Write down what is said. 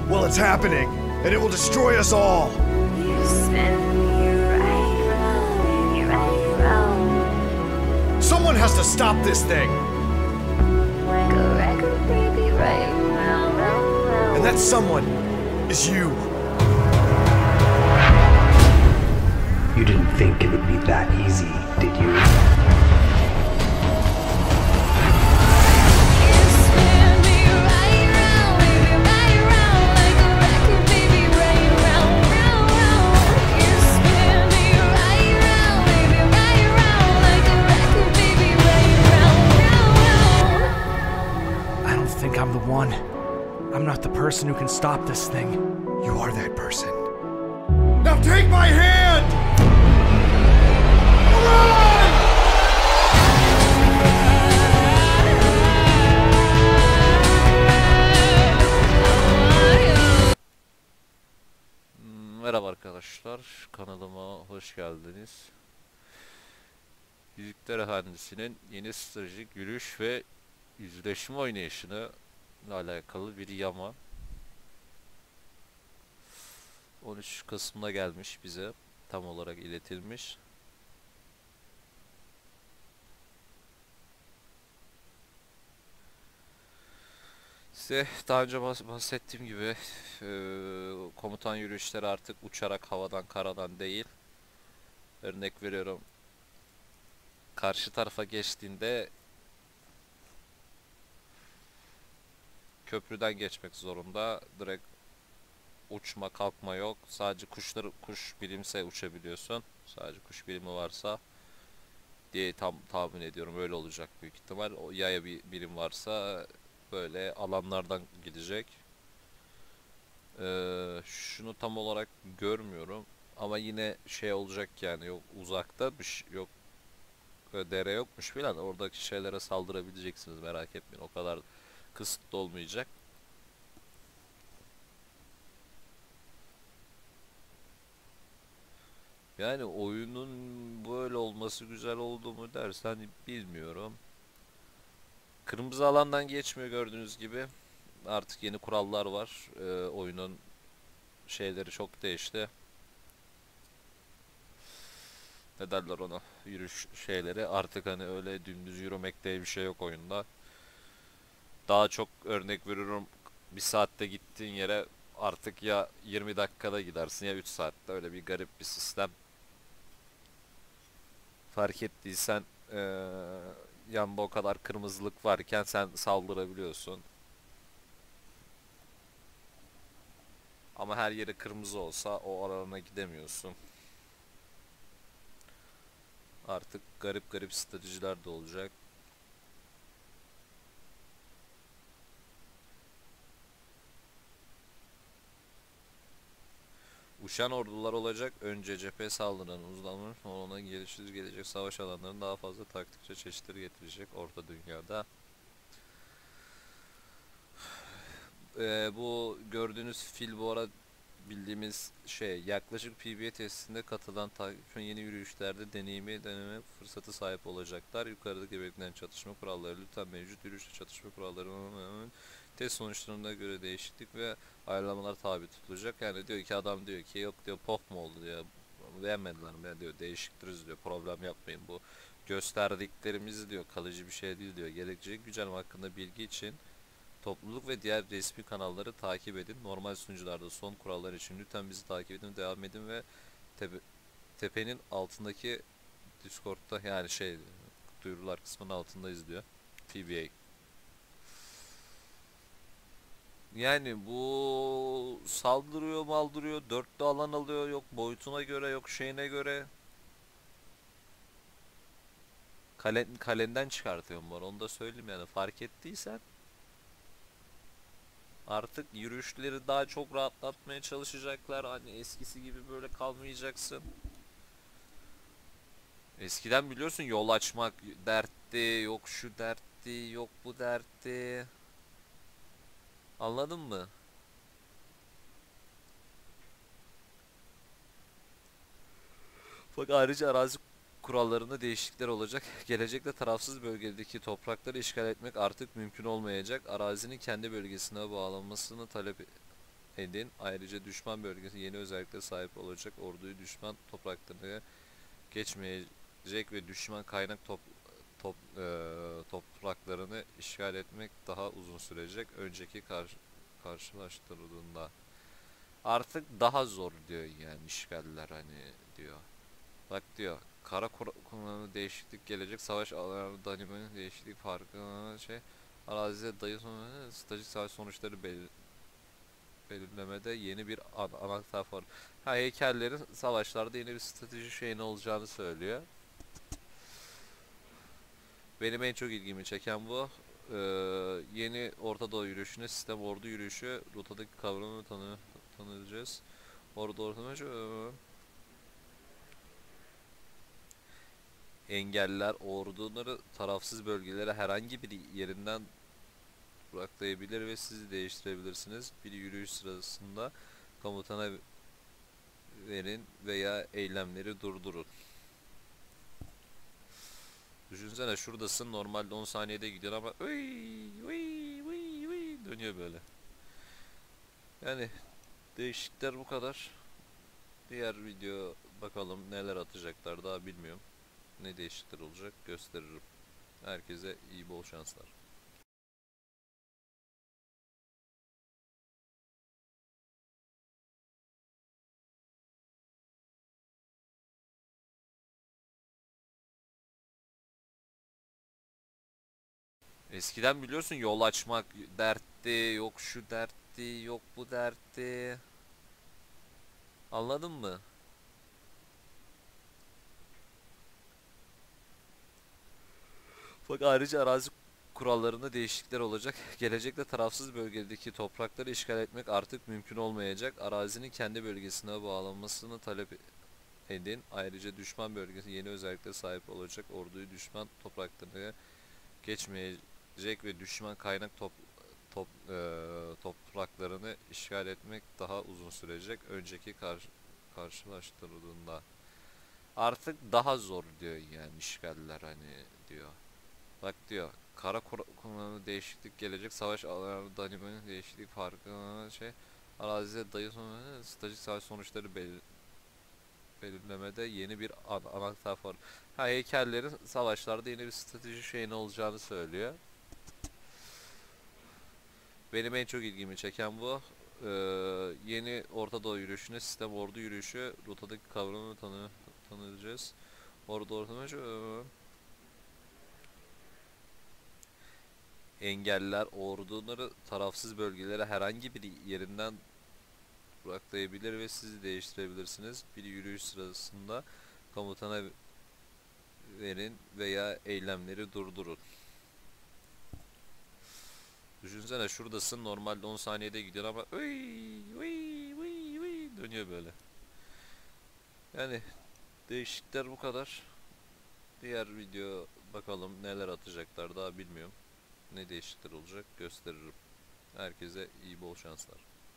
Well, it's happening, and it will destroy us all. You spin me right round. Someone has to stop this thing. Like a record, baby, right round, round, round. And that someone is you. You didn't think it would be that easy, did you? You spin me right round, baby, right round. Like a record, baby, right round, round, round. You spin me right round, baby, right round. Like a record, baby, right round, round, round. I don't think I'm the one. I'm not the person who can stop this thing. You are that person. Now take my hand! Run! Merhaba arkadaşlar, kanalıma hoş geldiniz. Yüzükler Efendisi'nin yeni stratejik yürüyüş ve yüzleşme oynayışını ile alakalı bir yama 13 Kasım'da gelmiş, bize tam olarak iletilmiş. Size daha önce bahsettiğim gibi komutan yürüyüşleri artık uçarak, havadan, karadan değil. Örnek veriyorum, karşı tarafa geçtiğinde köprüden geçmek zorunda. Direkt uçma kalkma yok. Sadece kuş birimse uçabiliyorsun. Sadece kuş birimi varsa diye tahmin ediyorum, öyle olacak büyük ihtimal. O yaya bir birim varsa böyle alanlardan gidecek. Şunu tam olarak görmüyorum ama yine şey olacak yani, yok uzakta bir şey yok, dere yokmuş filan, oradaki şeylere saldırabileceksiniz, merak etmeyin, o kadar kısıtlı olmayacak. Yani oyunun böyle olması güzel oldu mu dersen bilmiyorum. Kırmızı alandan geçmiyor gördüğünüz gibi. Artık yeni kurallar var. Oyunun şeyleri çok değişti. Ne derler ona? Yürüyüş şeyleri. Artık hani öyle dümdüz yürümek diye bir şey yok oyunda. Daha çok, örnek veriyorum, bir saatte gittiğin yere artık ya 20 dakikada gidersin ya 3 saatte. Öyle bir garip bir sistem. Fark ettiysen yanında o kadar kırmızılık varken sen saldırabiliyorsun. Ama her yeri kırmızı olsa o alana gidemiyorsun. Artık garip garip stratejiler de olacak. Uçan ordular olacak. Önce cephe saldıran uzmanlar ona gelecek savaş alanlarının daha fazla taktikçe çeşitleri getirecek Orta Dünya'da. Bu gördüğünüz fil bu ara bildiğimiz şey, yaklaşık PBA testinde katılan takipçilerin yeni yürüyüşlerde deneme fırsatı sahip olacaklar. Yukarıdaki belirtilen çatışma kuralları lütfen mevcut yürüyüşte çatışma kurallarının test sonuçlarına göre değişiklik ve ayarlamalar tabi tutulacak. Yani diyor ki, adam diyor ki yok diyor, pop mu oldu diyor, beğenmediler mi diyor, değiştiririz diyor, problem yapmayın, bu gösterdiklerimiz diyor kalıcı bir şey değil diyor. Gelecek güncelleme hakkında bilgi için topluluk ve diğer resmi kanalları takip edin. Normal sunucularda son kurallar için lütfen bizi takip edin, devam edin ve tepenin altındaki Discord'da, yani şey, duyurular kısmının altındayız diyor. TBA. Yani bu saldırıyor maldırıyor, dörtlü alan alıyor, yok boyutuna göre yok şeyine göre. Kalenden çıkartıyorum var, onu da söyleyeyim yani, fark ettiysen. Artık yürüyüşleri daha çok rahatlatmaya çalışacaklar. Hani eskisi gibi böyle kalmayacaksın. Eskiden biliyorsun yol açmak dertti, yok şu dertti, yok bu dertti. Anladın mı? Bak, ayrıca arazi kurallarında değişiklikler olacak. Gelecekte tarafsız bölgedeki toprakları işgal etmek artık mümkün olmayacak. Arazinin kendi bölgesine bağlanmasını talep edin. Ayrıca düşman bölgesi yeni özelliklere sahip olacak orduyu düşman topraklarına geçmeyecek ve düşman kaynak topraklarını işgal etmek daha uzun sürecek. Önceki karşılaştırıldığında artık daha zor diyor yani işgaller hani diyor. Bak diyor kullanımı değişiklik gelecek savaş alanlarında danimanın değişiklik farkı arazide dayı sonu stratejik savaş sonuçları belirlemede yeni bir anahtar var. Ha, heykellerin savaşlarda yeni bir strateji şeyin olacağını söylüyor. Benim en çok ilgimi çeken bu. Yeni Orta Doğu yürüyüşüne sistem ordu yürüyüşü rotadaki kavramı tanıyacağız. Ordu engeller orduları tarafsız bölgelere herhangi bir yerinden duraklayabilir ve sizi değiştirebilirsiniz. Bir yürüyüş sırasında komutana verin veya eylemleri durdurun. Düşünsene şuradasın normalde 10 saniyede gidiyor ama dönüyor böyle. Yani değişiklikler bu kadar. Diğer video bakalım neler atacaklar daha bilmiyorum. Ne değişiklikler olacak gösteririm. Herkese iyi bol şanslar. Eskiden biliyorsun yol açmak dertti, yok şu dertti, yok bu dertti. Anladın mı? Bak ayrıca arazi kurallarında değişiklikler olacak. Gelecekte tarafsız bölgedeki toprakları işgal etmek artık mümkün olmayacak. Arazinin kendi bölgesine bağlanmasını talep edin. Ayrıca düşman bölgesi yeni özelliklere sahip olacak orduyu düşman topraklarına geçmeyecek ve düşman kaynak topraklarını işgal etmek daha uzun sürecek. Önceki karşılaştırıldığında artık daha zor diyor yani işgaller hani diyor. Bak diyor kullanımı değişiklik gelecek savaş alanlarında danimanın değişiklik farkı arazide dayı sonu stratejik savaş sonuçları belirlemede yeni bir anahtar var. Ha, heykellerin savaşlarda yeni bir strateji şeyin olacağını söylüyor. Benim en çok ilgimi çeken bu. Yeni Orta Doğu yürüyüşüne sistem ordu yürüyüşü rotadaki kavramı tanıyacağız. Engeller orduları tarafsız bölgelere herhangi bir yerinden duraklayabilir ve sizi değiştirebilirsiniz. Bir yürüyüş sırasında komutana verin veya eylemleri durdurun. Düşünsene şuradasın normalde 10 saniyede gidiyor ama dönüyor böyle. Yani değişiklikler bu kadar. Diğer video bakalım neler atacaklar daha bilmiyorum. Ne değişiklikler olacak gösteririm. Herkese iyi bol şanslar.